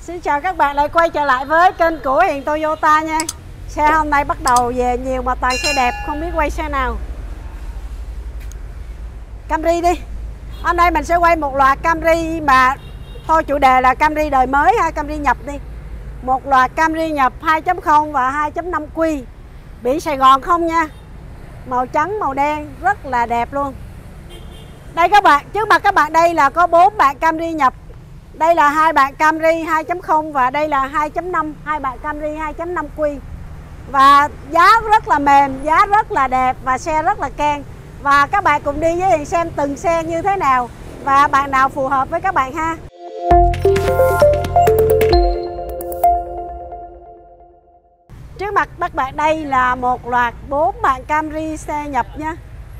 Xin chào các bạn lại quay trở lại với kênh của Hiền Toyota nha. Xe hôm nay bắt đầu về nhiều mà toàn xe đẹp, không biết quay xe nào. Camry đi. Hôm nay mình sẽ quay một loạt Camry mà thôi chủ đề là Camry đời mới ha, Camry nhập đi. Một loạt Camry nhập 2.0 và 2.5Q. Biển Sài Gòn không nha. Màu trắng, màu đen rất là đẹp luôn. Đây các bạn, trước mặt các bạn đây là có 4 bạn Camry nhập. Đây là 2 bạn Camry 2.0 và đây là 2.5, 2 bạn Camry 2.5Q. Và giá rất là mềm, giá rất là đẹp và xe rất là keng. Và các bạn cùng đi với Hiền xem từng xe như thế nào và bạn nào phù hợp với các bạn ha. Trước mặt các bạn đây là một loạt 4 bạn Camry xe nhập nha.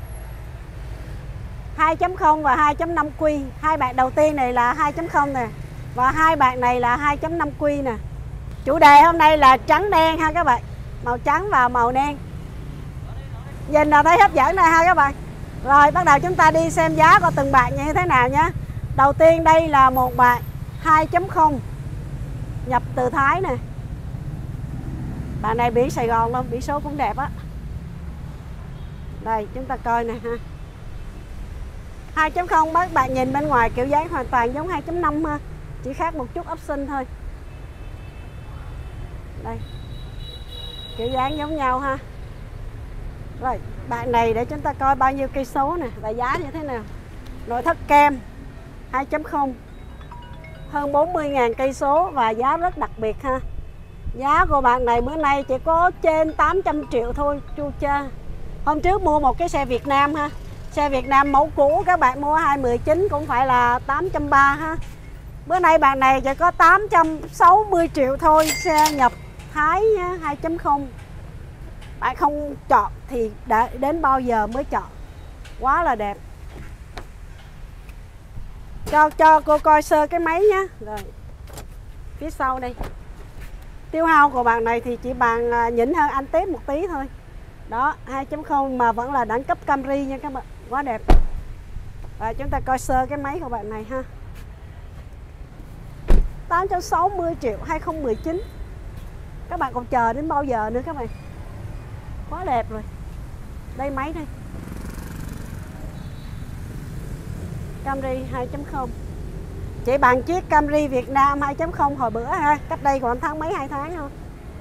2.0 và 2.5Q. Hai bạn đầu tiên này là 2.0 nè. Và hai bạn này là 2.5Q nè. Chủ đề hôm nay là trắng đen ha các bạn. Màu trắng và màu đen. Nhìn là thấy hấp dẫn này ha các bạn. Rồi bắt đầu chúng ta đi xem giá của từng bạn như thế nào nhé. Đầu tiên đây là một bạn 2.0 nhập từ Thái nè. Bạn này biển Sài Gòn luôn, biển số cũng đẹp á. Đây chúng ta coi nè ha. 2.0 các bạn nhìn bên ngoài kiểu dáng hoàn toàn giống 2.5 ha. Chỉ khác một chút option thôi. Đây. Kiểu dáng giống nhau ha. Rồi, bạn này để chúng ta coi bao nhiêu cây số nè và giá như thế nào. Nội thất kem 2.0 hơn 40.000 cây số và giá rất đặc biệt ha. Giá của bạn này bữa nay chỉ có trên 800 triệu thôi, chu cha. Hôm trước mua một cái xe Việt Nam ha. Xe Việt Nam mẫu cũ các bạn mua 219 cũng phải là 830 ha. Bữa nay bạn này chỉ có 860 triệu thôi, xe nhập Thái nha, 2.0. Bạn không chọn thì đến bao giờ mới chọn. Quá là đẹp. Cho cô coi sơ cái máy nhé. Rồi. Phía sau đây. Tiêu hao của bạn này thì chỉ bằng nhỉnh hơn anh Tép một tí thôi. Đó, 2.0 mà vẫn là đẳng cấp Camry nha các bạn. Quá đẹp. Và chúng ta coi sơ cái máy của bạn này ha. 860 triệu 2019. Các bạn còn chờ đến bao giờ nữa các bạn. Quá đẹp rồi. Đây máy đây. Camry 2.0. Chỉ bằng chiếc Camry Việt Nam 2.0 hồi bữa ha. Cách đây còn tháng mấy 2 tháng không?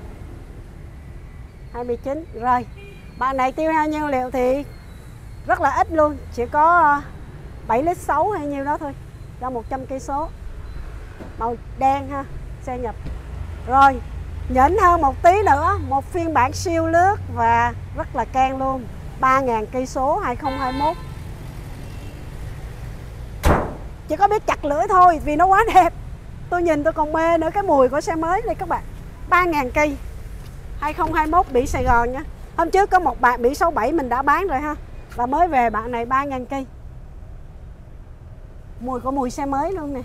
29. Rồi. Bạn này tiêu hao nhiên liệu thì rất là ít luôn. Chỉ có 7 lít 6 hay nhiêu đó thôi. Cho 100 cây số. Màu đen ha. Xe nhập. Rồi. Nhỉnh hơn một tí nữa. Một phiên bản siêu lướt và rất là keng luôn. 3.000 cây số 2021. Chỉ có biết chặt lưỡi thôi vì nó quá đẹp. Tôi nhìn tôi còn mê nữa cái mùi của xe mới này các bạn. 3.000 cây 2021 biển Sài Gòn nha. Hôm trước có một bạn biển số 7 mình đã bán rồi ha. Và mới về bạn này 3.000 cây. Mùi của mùi xe mới luôn nè.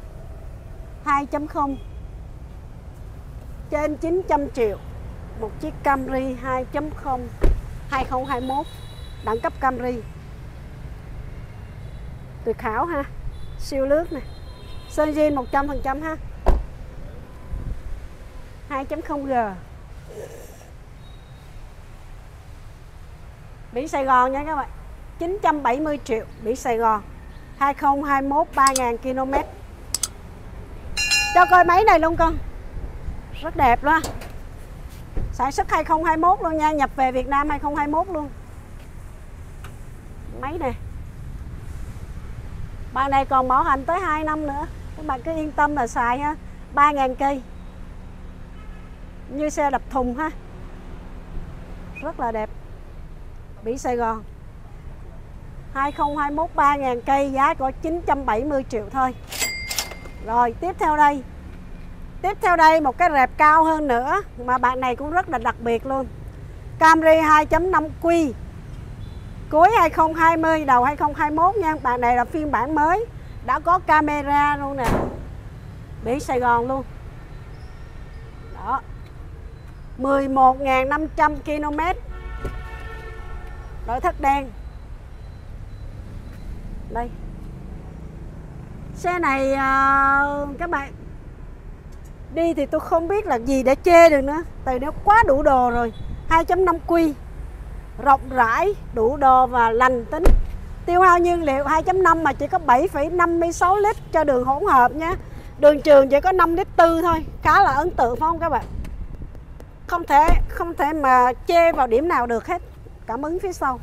2.0 trên 900 triệu. Một chiếc Camry 2.0 2021 đẳng cấp Camry. Tuyệt hảo ha. Siêu lướt nè. Sơn zin 100% ha. 2.0G. Biển Sài Gòn nha các bạn. 970 triệu biển Sài Gòn 2021 3.000 km. Cho coi máy này luôn con. Rất đẹp luôn. Sản xuất 2021 luôn nha. Nhập về Việt Nam 2021 luôn. Máy này. Bạn này còn bảo hành tới 2 năm nữa. Các bạn cứ yên tâm là xài ha. 3.000 cây. Như xe đập thùng ha. Rất là đẹp. Biển Sài Gòn 2021 3.000 cây. Giá có 970 triệu thôi. Rồi tiếp theo đây. Tiếp theo đây một cái rẹp cao hơn nữa. Mà bạn này cũng rất là đặc biệt luôn. Camry 2.5Q. Cuối 2020 đầu 2021 nha. Bạn này là phiên bản mới. Đã có camera luôn nè. Biển Sài Gòn luôn. Đó. 11.500 km. Nội thất đen. Đây. Xe này các bạn Đi thì tôi không biết là gì để chê được nữa, tại nó quá đủ đồ rồi. 2.5 quy, rộng rãi, đủ đồ và lành tính. Tiêu hao nhiên liệu 2.5 mà chỉ có 7,56 lít cho đường hỗn hợp nhé. Đường trường chỉ có 5 lít tư thôi, khá là ấn tượng phải không các bạn? Không thể mà chê vào điểm nào được hết. Cảm ứng phía sau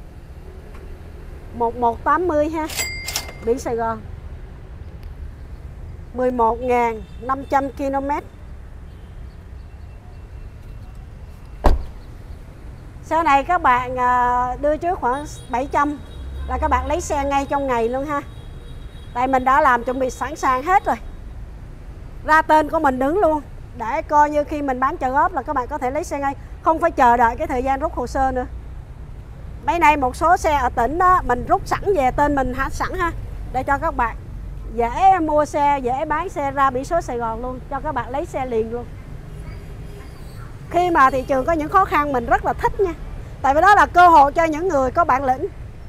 1180 ha, biển Sài Gòn, 11.500 km. Xe này các bạn đưa trước khoảng 700 là các bạn lấy xe ngay trong ngày luôn ha. Tại mình đã làm chuẩn bị sẵn sàng hết rồi. Ra tên của mình đứng luôn, để coi như khi mình bán trả góp là các bạn có thể lấy xe ngay, không phải chờ đợi cái thời gian rút hồ sơ nữa. Mấy nay một số xe ở tỉnh đó mình rút sẵn về tên mình sẵn ha, để cho các bạn dễ mua xe, dễ bán xe, ra biển số Sài Gòn luôn, cho các bạn lấy xe liền luôn. Khi mà thị trường có những khó khăn mình rất là thích nha, tại vì đó là cơ hội cho những người có bản lĩnh.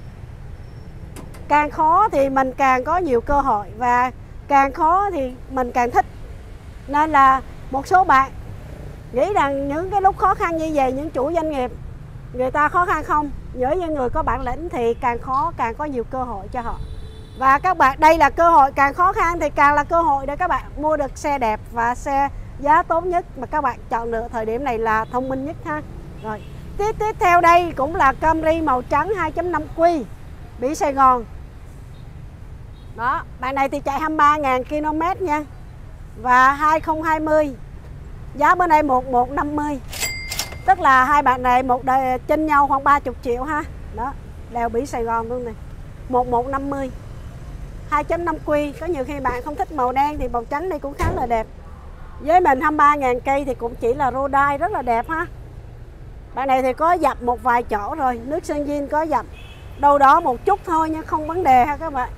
Càng khó thì mình càng có nhiều cơ hội, và càng khó thì mình càng thích. Nên là một số bạn nghĩ rằng những cái lúc khó khăn như vậy, những chủ doanh nghiệp người ta khó khăn không, với những người có bản lĩnh thì càng khó càng có nhiều cơ hội cho họ. Và các bạn, đây là cơ hội, càng khó khăn thì càng là cơ hội để các bạn mua được xe đẹp và xe giá tốt nhất mà các bạn chọn được thời điểm này là thông minh nhất ha. Rồi, tiếp theo đây cũng là Camry màu trắng 2.5 quy, biển Sài Gòn. Đó, bạn này thì chạy 23.000 km nha. Và 2020, giá bữa nay 1150. Tức là hai bạn này một đời chênh nhau khoảng 30 triệu ha. Đó, đều biển Sài Gòn luôn này. 1150. 2.5 quy, có nhiều khi bạn không thích màu đen thì màu trắng này cũng khá là đẹp. Với mình 23.000 cây thì cũng chỉ là Rodai rất là đẹp ha. Bạn này thì có dập một vài chỗ rồi, nước sơn zin có dập đâu đó một chút thôi nha, không vấn đề ha các bạn.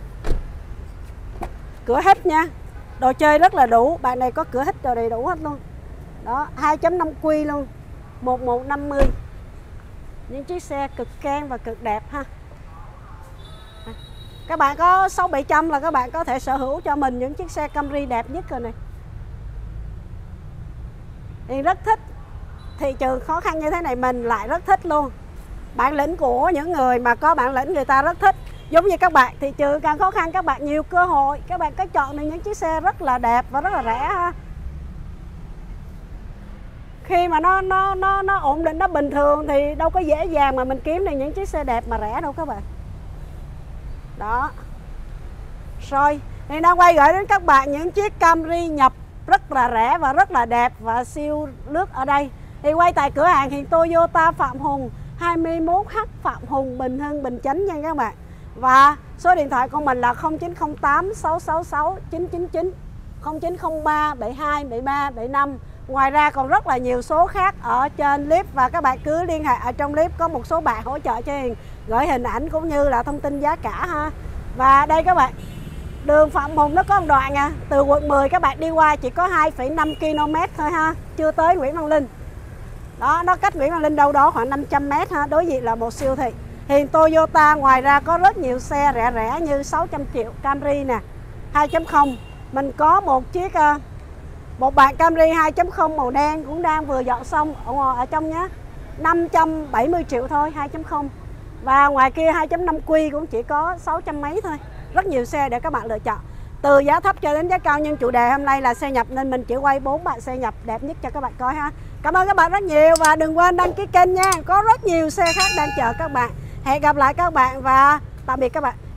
Cửa hít nha, đồ chơi rất là đủ, bạn này có cửa hít đồ đầy đủ hết luôn. Đó, 2.5 quy luôn, 1150. Những chiếc xe cực keng và cực đẹp ha. Các bạn có 600-700 là các bạn có thể sở hữu cho mình những chiếc xe Camry đẹp nhất rồi này. Thì rất thích. Thị trường khó khăn như thế này mình lại rất thích luôn. Bản lĩnh của những người mà có bản lĩnh người ta rất thích. Giống như các bạn, thị trường càng khó khăn các bạn nhiều cơ hội, các bạn có chọn được những chiếc xe rất là đẹp và rất là rẻ ha. Khi mà nó ổn định, nó bình thường thì đâu có dễ dàng mà mình kiếm được những chiếc xe đẹp mà rẻ đâu các bạn. Đó. Rồi, thì đang quay gửi đến các bạn những chiếc Camry nhập rất là rẻ và rất là đẹp và siêu lướt ở đây. Thì quay tại cửa hàng hiện Toyota Phạm Hùng, 21H Phạm Hùng, Bình Hưng, Bình Chánh nha các bạn. Và số điện thoại của mình là 0908 666 999, 0903 72 73 75. Ngoài ra còn rất là nhiều số khác ở trên clip, và các bạn cứ liên hệ ở trong clip, có một số bạn hỗ trợ cho Hiền gửi hình ảnh cũng như là thông tin giá cả ha. Và đây các bạn, đường Phạm Hùng nó có một đoạn nha, từ quận 10 các bạn đi qua chỉ có 2,5 km thôi ha, chưa tới Nguyễn Văn Linh. Đó, nó cách Nguyễn Văn Linh đâu đó khoảng 500 m ha, đối diện là một siêu thị. Hiện Toyota ngoài ra có rất nhiều xe rẻ rẻ như 600 triệu Camry nè, 2.0. Mình có một bạn Camry 2.0 màu đen cũng đang vừa dọn xong ở trong nhé, 570 triệu thôi, 2.0. Và ngoài kia 2.5 quy cũng chỉ có 600 mấy thôi. Rất nhiều xe để các bạn lựa chọn, từ giá thấp cho đến giá cao, nhưng chủ đề hôm nay là xe nhập nên mình chỉ quay 4 bạn xe nhập đẹp nhất cho các bạn coi ha. Cảm ơn các bạn rất nhiều và đừng quên đăng ký kênh nha, có rất nhiều xe khác đang chờ các bạn. Hẹn gặp lại các bạn và tạm biệt các bạn.